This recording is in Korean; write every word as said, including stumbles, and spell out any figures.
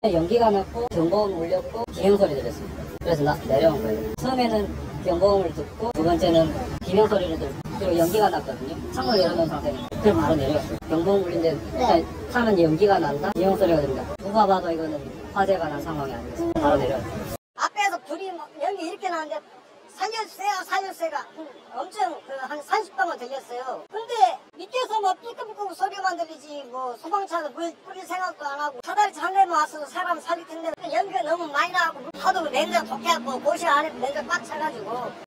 연기가 났고 경보음 울렸고 비명소리 들렸습니다. 그래서 나 내려온 거예요. 처음에는 경보음을 듣고 두 번째는 비명소리를 듣고 그리고 연기가 났거든요. 창문을 열어놓은 상태에서 그럼 바로 내려왔어요. 경보음 울린데 일단 타면 연기가 난다, 비명소리가 든다. 누가 봐도 이거는 화재가 난 상황이 아니겠습니까? 바로 내려왔어요. 앞에서 불이 막 연기 이렇게 나는데 살려주세요 살려주세요가 엄청 그 한 삼십 방울 들렸어요. 근데 밑에서 뭐 삐끄삐끄 소리만 들리지 뭐 소방차도 물 뿌릴 생각도 안 하고 사다리 장례만 와서 사람 살릴 텐데 연기가 너무 많이 나고 하도 냄새가 독해갖고 고시 안에 냄새가 꽉 차가지고